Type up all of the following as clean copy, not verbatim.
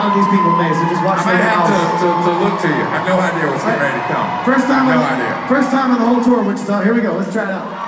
sound these people make, so just watch I might their have mouths. to look to you. I have no idea what's getting ready to come. First time on the whole tour, Wichita. Here we go. Let's try it out.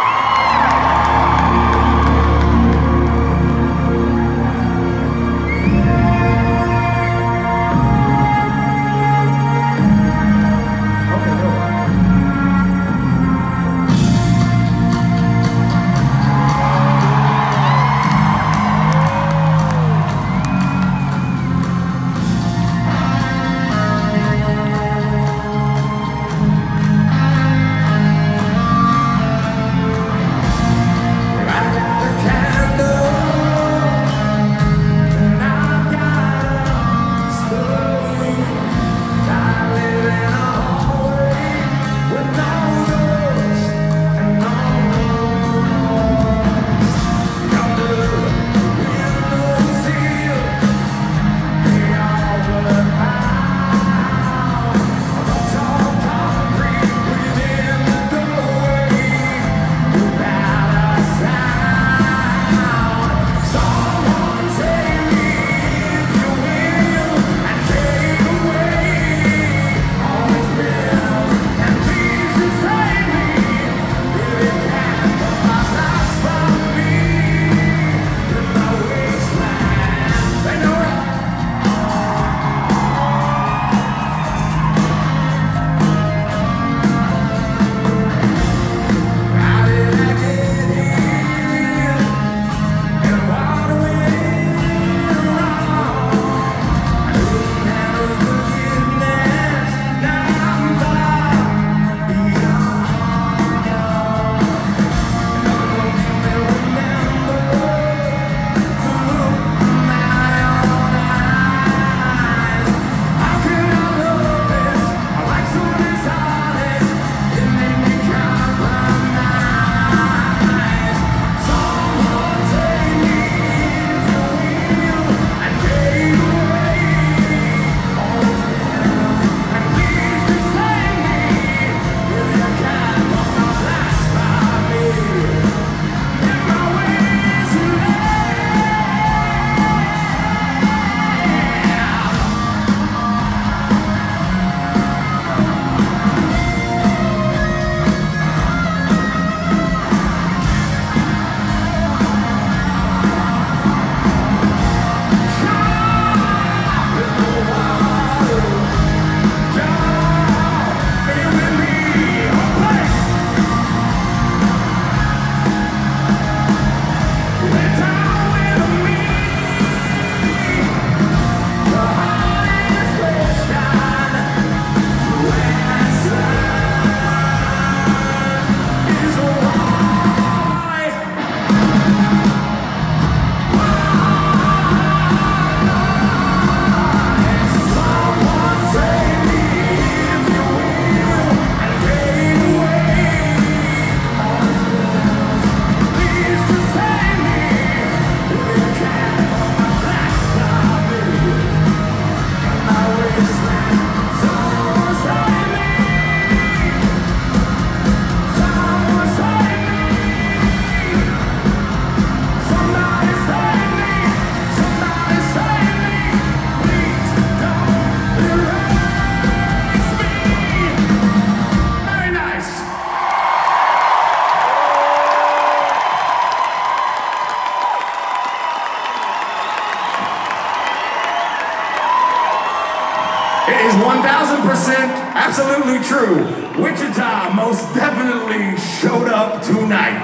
It is 1000% absolutely true. Wichita most definitely showed up tonight.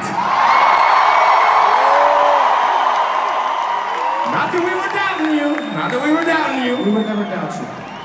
Not that we were doubting you. Not that we were doubting you. We would never doubt you.